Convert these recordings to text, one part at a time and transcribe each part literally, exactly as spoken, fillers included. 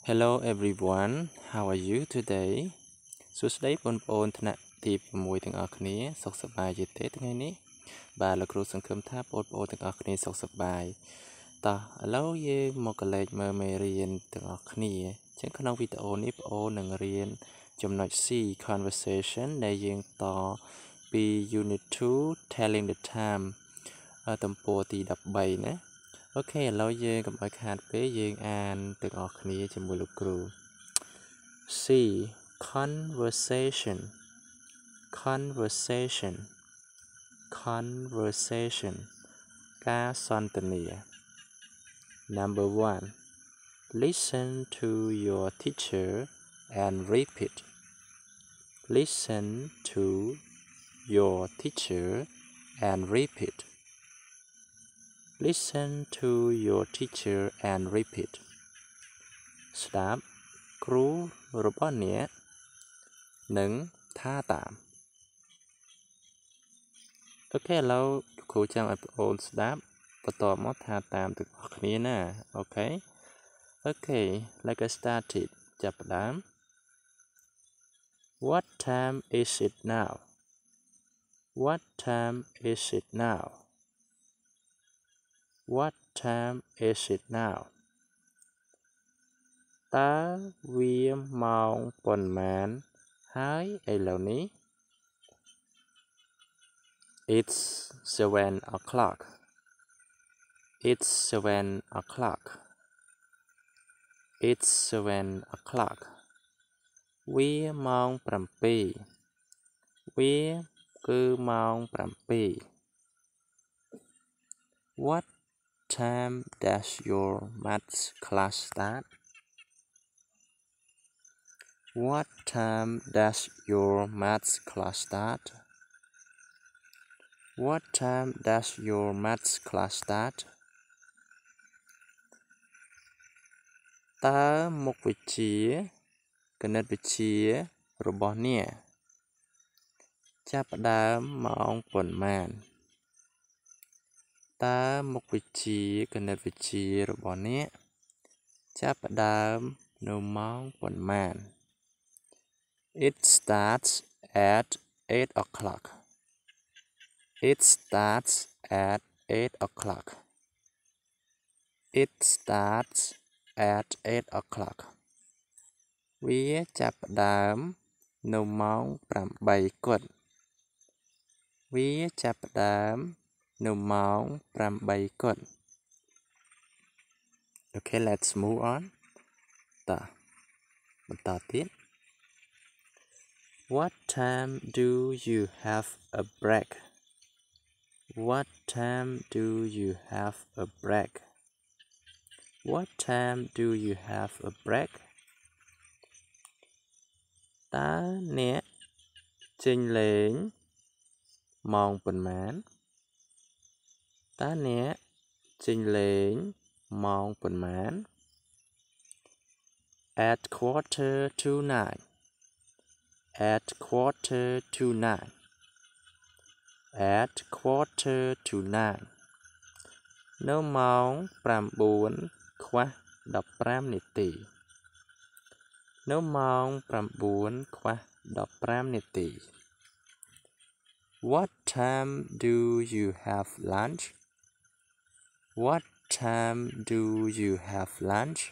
Hello everyone how are you today សួស្តីបងប្អូនថ្នាក់ទី៦ទាំងអស់គ្នាសុខសប្បាយទេថ្ងៃនេះបាទលោកគ្រូសង្ឃឹមថាបងប្អូនទាំងអស់គ្នាសុខសប្បាយតោះឥឡូវយើងមកកលេចមើលមេរៀនទាំងអស់គ្នាអញ្ចឹងក្នុងវីដេអូនេះបងប្អូននឹងរៀនចំណុច C conversation ដែលយើងតពី unit two telling the time ទំព័រទីដប់បីណាអូខេឥឡូវយើងកុំឲ្យខាតពេលយើងអានទាំងអស់គ្នាជាមួយលោកគ្រូ C conversation conversation conversation ការសន្ទនា Number one Listen to your teacher and repeat Listen to your teacher and repeat Listen to your teacher and repeat ស្ដាប់គ្រូរបស់អ្នកនិងថាតាមអូខេឥឡូវគ្រូចង់ឲ្យបងប្អូនស្ដាប់បន្តមកថាតាមទាំងអស់គ្នាណាអូខេអូខេ let's get started ចាប់ផ្ដើម What time is it now What time is it now What time is it now តើវាម៉ោងប៉ុន្មានហើយឥឡូវនេះ It's seven o'clock It's seven o'clock It's seven o'clock វាម៉ោងប្រាំពីរវាគឺម៉ោងប្រាំពីរ What time does your maths class start What time does your maths class start What time does your maths class start តើមុខវិជ្ជាគណិតវិទ្យារបស់អ្នកចាប់ផ្ដើមម៉ោងប៉ុន្មានតើមុខវិជ្ជាគណិតវិទ្យារបស់អ្នកចាប់ផ្ដើមនៅម៉ោងប៉ុន្មាន It starts at eight o'clock It starts at eight o'clock It starts at eight o'clock វាចាប់ផ្ដើមនៅម៉ោងប្រាំបីគត់វាចាប់ផ្ដើមនៅម៉ោងប្រាំបីគត់ Okay let's move on តោះបន្តទៀត What time do you have a break What time do you have a break What time do you have a break តើអ្នកចេញលេងម៉ោងប៉ុន្មានតើអ្នកចេញលេងម៉ោងប៉ុន្មាន At quarter to nine At quarter to nine At quarter to nine នៅម៉ោងប្រាំបួនខ្វះដប់ប្រាំនាទីនៅម៉ោងប្រាំបួនខ្វះដប់ប្រាំនាទី What time do you have lunch What time do you have lunch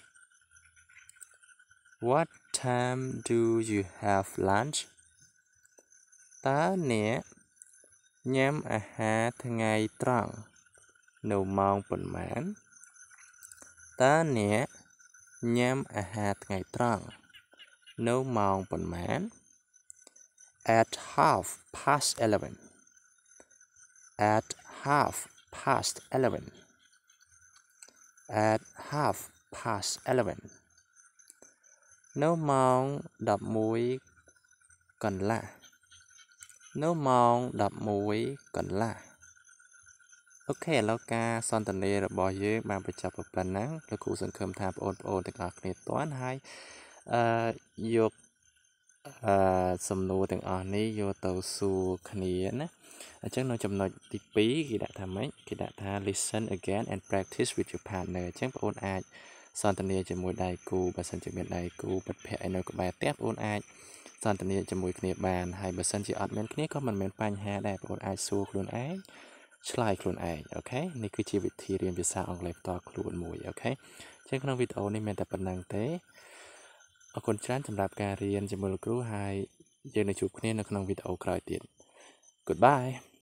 What time do you have lunch តើអ្នកញ៉ាំអាហារថ្ងៃត្រង់នៅម៉ោងប៉ុន្មានតើអ្នកញ៉ាំអាហារថ្ងៃត្រង់នៅម៉ោងប៉ុន្មាន At half past eleven At half past eleven At half past eleven នៅម៉ោងដប់មួយកន្លះនៅម៉ោងដប់មួយកន្លះអូខេឥឡូវការសន្ទនារបស់យើងបានបញ្ចប់ប៉ុណ្ណឹងលោកគ្រូសង្ឃឹមថាបងប្អូនទាំងអស់គ្នាទាន់ហើយអឺយកអឺសំណួរទាំងអស់នេះយកទៅសួរគ្នាណាអញ្ចឹងនៅចំណុចទីពីរគេដាក់ថាម៉េចគេដាក់ថា listen again and practice with your partner អញ្ចឹងបងប្អូនអាចសន្ទនាជាមួយដៃគូបើសិនជាមានដៃគូបិទភ័ក្រឲ្យនៅក្បែរផ្ទះបងអាចសន្ទនាជាមួយគ្នាបានហើយបើសិនជាអត់មានគ្នាក៏មិនមានបញ្ហាដែរបងអាចសួរខ្លួនឯងឆ្លើយខ្លួនឯងអូខេនេះគឺជាវិធីរៀនភាសាអង់គ្លេសផ្ទាល់ខ្លួនមួយអូខេចឹងក្នុងវីដេអូនេះមានតែប៉ុណ្្នឹងទេអរគុណច្រើនសម្រាប់ការរៀនជាមួយលោកគ្រូហើយយើងនឹងជួបគ្នានៅក្នុងវីដេអូក្រោយទៀត Goodbye